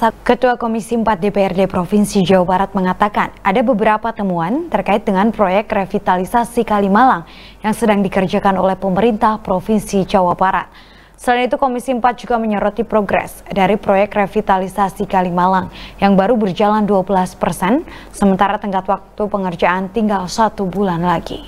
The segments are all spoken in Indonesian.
Ketua Komisi 4 DPRD Provinsi Jawa Barat mengatakan ada beberapa temuan terkait dengan proyek revitalisasi Kalimalang yang sedang dikerjakan oleh pemerintah Provinsi Jawa Barat. Selain itu, Komisi 4 juga menyoroti progres dari proyek revitalisasi Kalimalang yang baru berjalan 12%, sementara tenggat waktu pengerjaan tinggal 1 bulan lagi.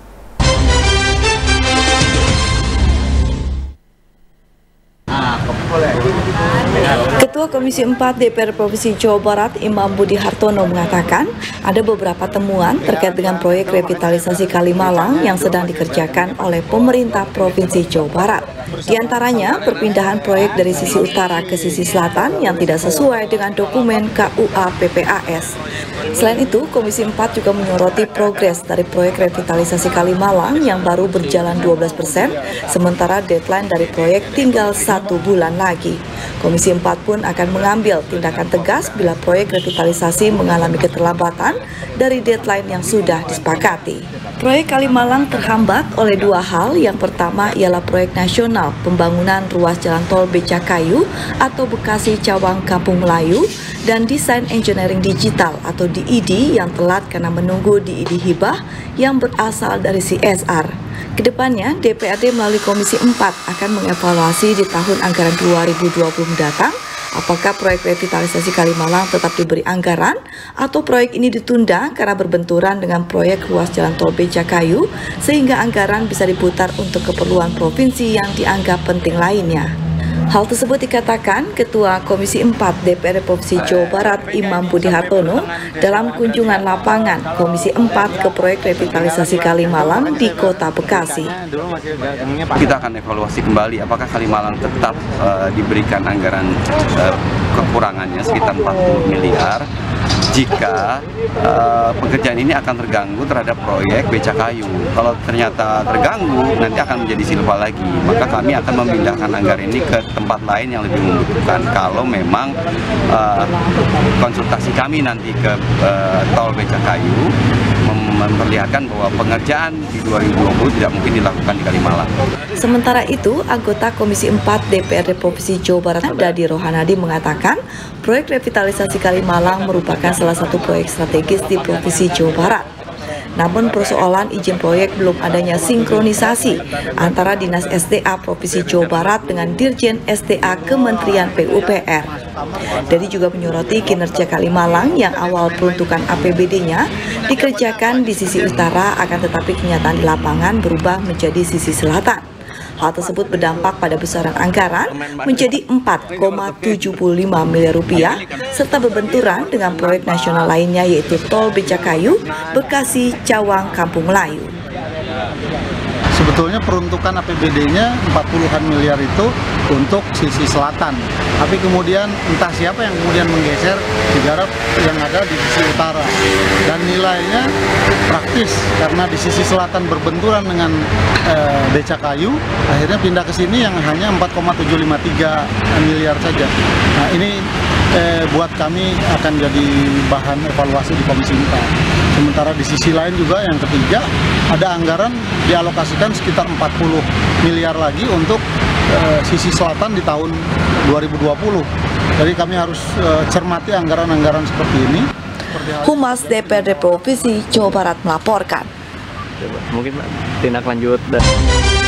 Ketua Komisi 4 DPR Provinsi Jawa Barat Imam Budi Hartono mengatakan ada beberapa temuan terkait dengan proyek revitalisasi Kalimalang yang sedang dikerjakan oleh pemerintah Provinsi Jawa Barat. Di antaranya perpindahan proyek dari sisi utara ke sisi selatan yang tidak sesuai dengan dokumen KUA PPAS. Selain itu, Komisi 4 juga menyoroti progres dari proyek revitalisasi Kalimalang yang baru berjalan 12%, sementara deadline dari proyek tinggal 1 bulan lagi. Komisi 4 pun akan mengambil tindakan tegas bila proyek revitalisasi mengalami keterlambatan dari deadline yang sudah disepakati. Proyek Kalimalang terhambat oleh dua hal. Yang pertama ialah proyek nasional pembangunan ruas jalan tol Becakayu atau Bekasi Cawang Kampung Melayu dan desain engineering digital atau DED yang telat karena menunggu DED hibah yang berasal dari CSR. Kedepannya, DPRD melalui Komisi 4 akan mengevaluasi di tahun anggaran 2020 mendatang apakah proyek revitalisasi Kalimalang tetap diberi anggaran atau proyek ini ditunda karena berbenturan dengan proyek ruas jalan tol Becakayu sehingga anggaran bisa diputar untuk keperluan provinsi yang dianggap penting lainnya. Hal tersebut dikatakan Ketua Komisi 4 DPRD Provinsi Jawa Barat Imam Budi Hartono dalam kunjungan lapangan Komisi 4 ke proyek revitalisasi Kalimalang di Kota Bekasi. Kita akan evaluasi kembali apakah Kalimalang tetap diberikan anggaran kekurangannya sekitar 40 miliar jika pekerjaan ini akan terganggu terhadap proyek Becakayu. Kalau ternyata terganggu, nanti akan menjadi silpa lagi. Maka kami akan memindahkan anggaran ini ke tempat lain yang lebih membutuhkan. Kalau memang konsultasi kami nanti ke tol Becakayu memperlihatkan bahwa pengerjaan di 2020 tidak mungkin dilakukan di Kalimalang. Sementara itu, anggota Komisi 4 DPRD Provinsi Jawa Barat Dadi Rohanadi mengatakan proyek revitalisasi Kalimalang merupakan salah satu proyek strategis di Provinsi Jawa Barat. Namun persoalan izin proyek belum adanya sinkronisasi antara Dinas SDA Provinsi Jawa Barat dengan Dirjen SDA Kementerian PUPR. Dadi juga menyoroti kinerja Kalimalang yang awal peruntukan APBD-nya dikerjakan di sisi utara akan tetapi kenyataan di lapangan berubah menjadi sisi selatan. Hal tersebut berdampak pada besaran anggaran menjadi 4,75 miliar rupiah serta berbenturan dengan proyek nasional lainnya yaitu tol Becakayu, Bekasi, Cawang, Kampung Melayu. Sebetulnya peruntukan APBD-nya 40-an miliar itu untuk sisi selatan. Tapi kemudian entah siapa yang kemudian menggeser digarap yang ada di sisi utara. Dan nilainya praktis karena di sisi selatan berbenturan dengan Becakayu, akhirnya pindah ke sini yang hanya 4,753 miliar saja. Nah ini buat kami akan jadi bahan evaluasi di Komisi 4. Sementara di sisi lain juga yang ketiga ada anggaran dialokasikan sekitar 40 miliar lagi untuk sisi selatan di tahun 2020. Jadi kami harus cermati anggaran-anggaran seperti ini. Humas DPRD Provinsi Jawa Barat melaporkan. Mungkin tindak lanjut dan